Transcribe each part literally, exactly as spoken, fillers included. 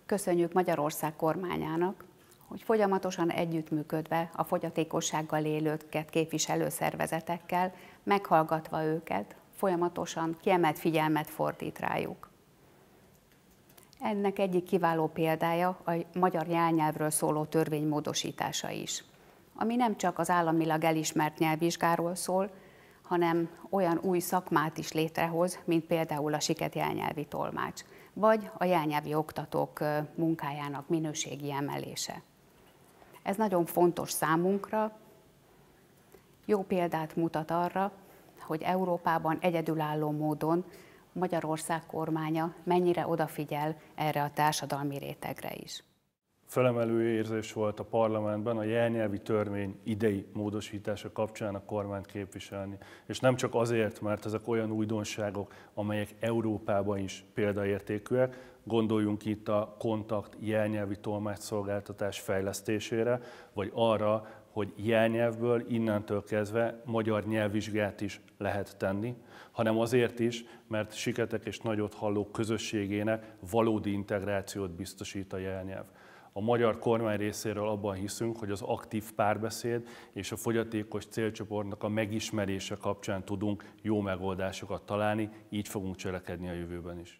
Köszönjük Magyarország kormányának, hogy folyamatosan együttműködve a fogyatékossággal élőket képviselő szervezetekkel, meghallgatva őket, folyamatosan kiemelt figyelmet fordít rájuk. Ennek egyik kiváló példája a magyar nyelvről szóló törvény módosítása is, ami nem csak az államilag elismert nyelvvizsgáról szól, hanem olyan új szakmát is létrehoz, mint például a siket jelnyelvi tolmács, vagy a jelnyelvi oktatók munkájának minőségi emelése. Ez nagyon fontos számunkra, jó példát mutat arra, hogy Európában egyedülálló módon Magyarország kormánya mennyire odafigyel erre a társadalmi rétegre is. Felemelő érzés volt a parlamentben a jelnyelvi törvény idei módosítása kapcsán a kormányt képviselni. És nem csak azért, mert ezek olyan újdonságok, amelyek Európában is példaértékűek, gondoljunk itt a kontakt jelnyelvi tolmácsszolgáltatás fejlesztésére, vagy arra, hogy jelnyelvből innentől kezdve magyar nyelvvizsgát is lehet tenni, hanem azért is, mert siketek és nagyot hallók közösségének valódi integrációt biztosít a jelnyelv. A magyar kormány részéről abban hiszünk, hogy az aktív párbeszéd és a fogyatékos célcsoportnak a megismerése kapcsán tudunk jó megoldásokat találni, így fogunk cselekedni a jövőben is.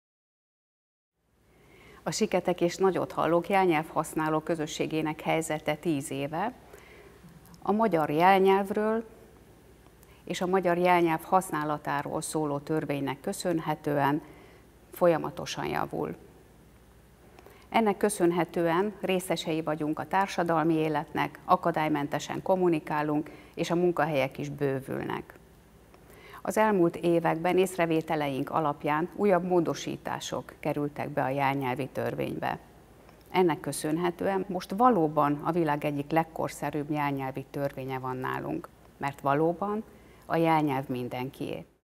A siketek és nagyot hallók jelnyelvhasználó közösségének helyzete tíz éve a magyar jelnyelvről és a magyar jelnyelv használatáról szóló törvénynek köszönhetően folyamatosan javul. Ennek köszönhetően részesei vagyunk a társadalmi életnek, akadálymentesen kommunikálunk, és a munkahelyek is bővülnek. Az elmúlt években észrevételeink alapján újabb módosítások kerültek be a jelnyelvi törvénybe. Ennek köszönhetően most valóban a világ egyik legkorszerűbb jelnyelvi törvénye van nálunk, mert valóban a jelnyelv mindenkié.